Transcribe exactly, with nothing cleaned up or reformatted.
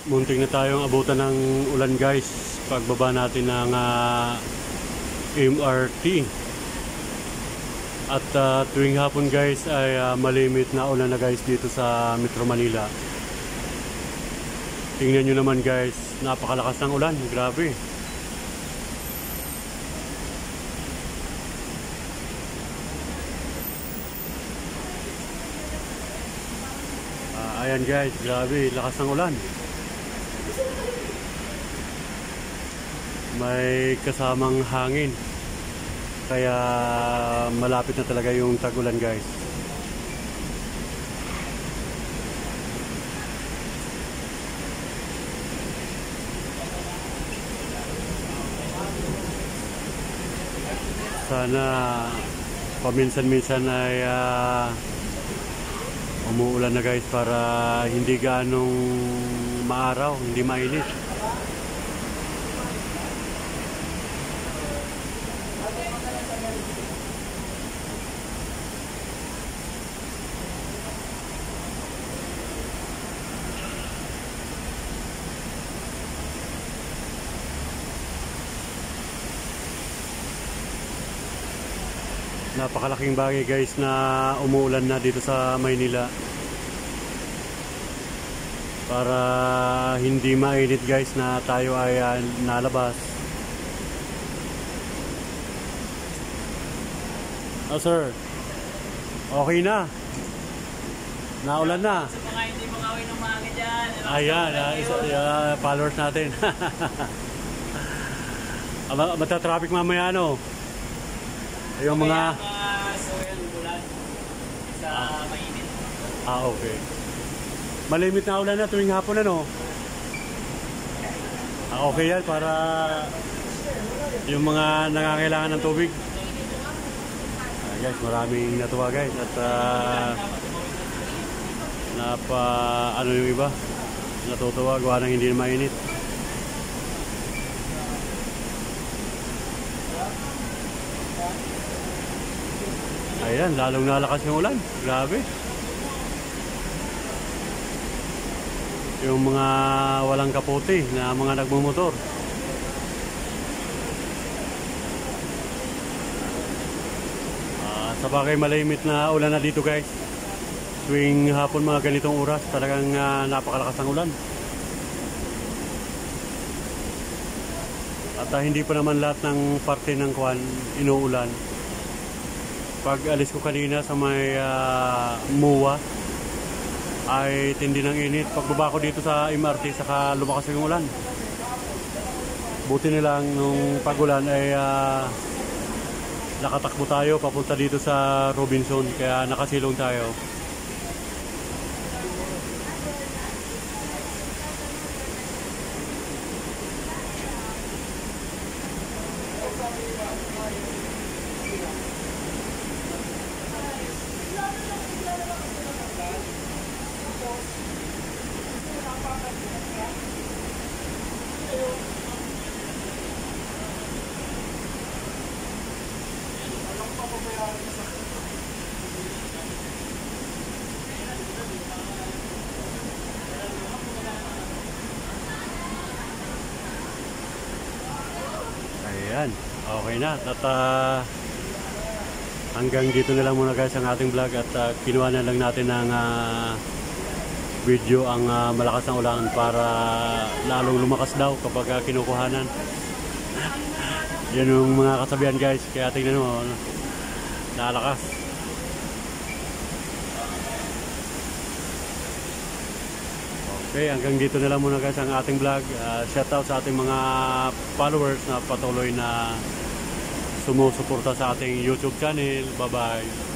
Munting na tayong abutan ng ulan guys pagbaba natin ng uh, M R T. At uh, tuwing hapon guys ay uh, malimit na ulan na guys dito sa Metro Manila. Tingnan nyo naman guys, napakalakas ng ulan, grabe. uh, Ayan guys, grabe, lakas ng ulan. May kasamang hangin, kaya malapit na talaga yung tag-ulan guys. Sana paminsan-minsan ay uh, umuulan na guys para hindi ganong maaraw, hindi mainit. Napakalaking bagay guys na umuulan na dito sa Maynila para hindi mainit guys na tayo ay uh, nalabas. Oh sir, okay na, naulan na. Sa mga hindi mga away ng mga dyan, ayan, uh, isa, uh, followers natin. Mata-traffic mamaya ano yung mga so yan ulan sa ah. mainit. Ah, okay. Malimit na ulan na tuwing hapon ano. Ah, okay yan para yung mga nangangailangan ng tubig. Ah, guys, maraming natuwa guys at uh, napa ano yung iba natutuwa gawa ng hindi na mainit. Ayan, lalong nalakas yung ulan. Grabe. Yung mga walang kapote na mga nagmumotor. Uh, sa bagay malimit na ulan na dito guys. Tuwing hapon mga ganitong oras, talagang uh, napakalakas ng ulan. At uh, hindi pa naman lahat ng parte ng kwan inuulan. Pag alis ko kanina sa may uh, M U A ay tindi ng init. Pagbaba ko dito sa M R T saka lumakas yung ulan. Buti nilang nung pag-ulan ay uh, nakatakbo tayo papunta dito sa Robinson kaya nakasilong tayo. Ayan, okay na. At uh, hanggang dito na lang muna guys ang ating vlog at uh, kinuha na lang natin ng uh, video ang uh, malakas ng ulan para lalong lumakas daw kapag uh, kinukuhanan. Yan yung mga kasabihan guys, kaya tingnan mo, nalakas. Okay, hanggang dito na lang muna guys ang ating vlog. Uh, shout out sa ating mga followers na patuloy na sumusuporta sa ating YouTube channel. Bye bye.